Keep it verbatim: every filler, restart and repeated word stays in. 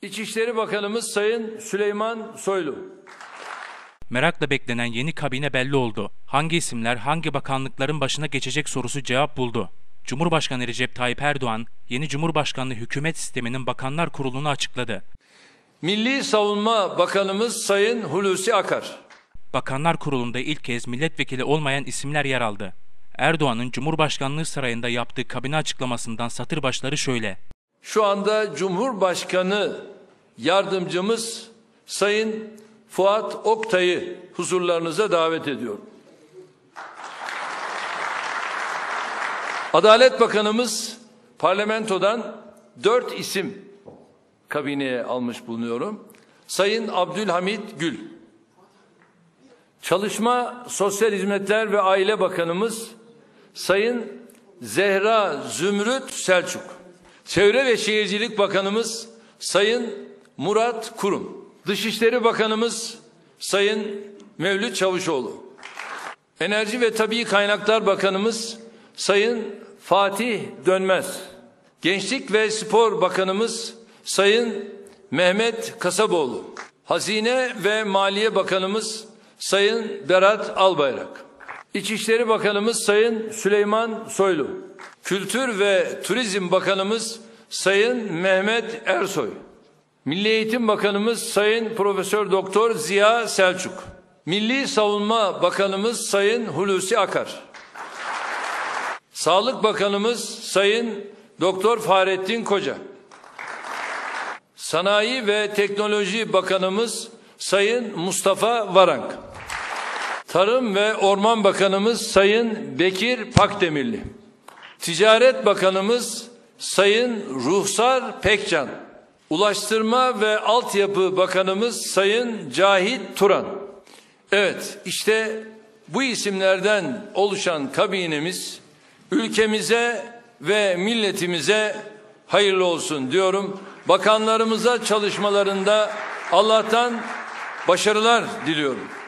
İçişleri Bakanımız Sayın Süleyman Soylu. Merakla beklenen yeni kabine belli oldu. Hangi isimler hangi bakanlıkların başına geçecek sorusu cevap buldu. Cumhurbaşkanı Recep Tayyip Erdoğan, yeni Cumhurbaşkanlığı hükümet sisteminin Bakanlar Kurulu'nu açıkladı. Milli Savunma Bakanımız Sayın Hulusi Akar. Bakanlar Kurulu'nda ilk kez milletvekili olmayan isimler yer aldı. Erdoğan'ın Cumhurbaşkanlığı sarayında yaptığı kabine açıklamasından satır başları şöyle. Şu anda Cumhurbaşkanı Yardımcımız Sayın Fuat Oktay'ı huzurlarınıza davet ediyorum. Adalet Bakanımız parlamentodan dört isim kabineye almış bulunuyorum. Sayın Abdülhamit Gül. Çalışma, Sosyal Hizmetler ve Aile Bakanımız Sayın Zehra Zümrüt Selçuk. Çevre ve Şehircilik Bakanımız Sayın Murat Kurum. Dışişleri Bakanımız Sayın Mevlüt Çavuşoğlu. Enerji ve Tabii Kaynaklar Bakanımız Sayın Fatih Dönmez. Gençlik ve Spor Bakanımız Sayın Mehmet Kasaboğlu. Hazine ve Maliye Bakanımız Sayın Berat Albayrak. İçişleri Bakanımız Sayın Süleyman Soylu. Kültür ve Turizm Bakanımız Sayın Mehmet Ersoy. Milli Eğitim Bakanımız Sayın Profesör Doktor Ziya Selçuk. Milli Savunma Bakanımız Sayın Hulusi Akar. Sağlık Bakanımız Sayın Doktor Fahrettin Koca. Sanayi ve Teknoloji Bakanımız Sayın Mustafa Varank. Tarım ve Orman Bakanımız Sayın Bekir Pakdemirli. Ticaret Bakanımız Sayın Ruhsar Pekcan. Ulaştırma ve Altyapı Bakanımız Sayın Cahit Turan. Evet, işte bu isimlerden oluşan kabinemiz ülkemize ve milletimize hayırlı olsun diyorum. Bakanlarımıza çalışmalarında Allah'tan başarılar diliyorum.